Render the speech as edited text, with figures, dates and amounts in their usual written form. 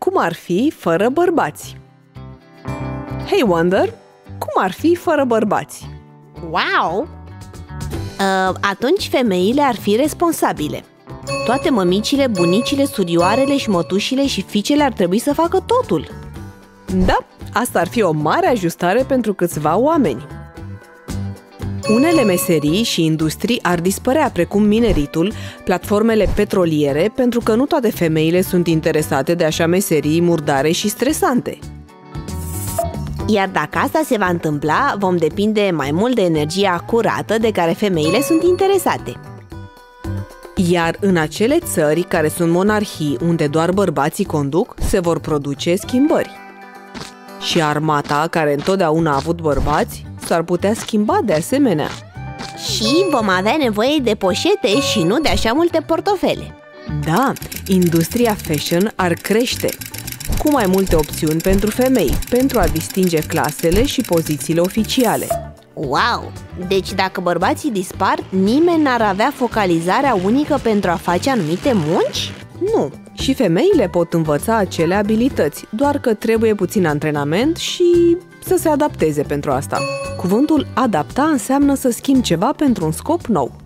Cum ar fi fără bărbați? Hey Wonder, cum ar fi fără bărbați? Wow! Atunci femeile ar fi responsabile. Toate mămicile, bunicile, surioarele și mătușile și fiicele ar trebui să facă totul. Da, asta ar fi o mare ajustare pentru câțiva oameni. Unele meserii și industrii ar dispărea, precum mineritul, platformele petroliere, pentru că nu toate femeile sunt interesate de așa meserii murdare și stresante. Iar dacă asta se va întâmpla, vom depinde mai mult de energia curată de care femeile sunt interesate. Iar în acele țări care sunt monarhii, unde doar bărbații conduc, se vor produce schimbări. Și armata, care întotdeauna a avut bărbați, s-ar putea schimba de asemenea. Și vom avea nevoie de poșete și nu de așa multe portofele. Da, industria fashion ar crește, cu mai multe opțiuni pentru femei, pentru a distinge clasele și pozițiile oficiale. Wow! Deci dacă bărbații dispar, nimeni n-ar avea focalizarea unică pentru a face anumite munci? Nu, și femeile pot învăța acele abilități, doar că trebuie puțin antrenament și să se adapteze pentru asta. Cuvântul adapta înseamnă să schimbi ceva pentru un scop nou.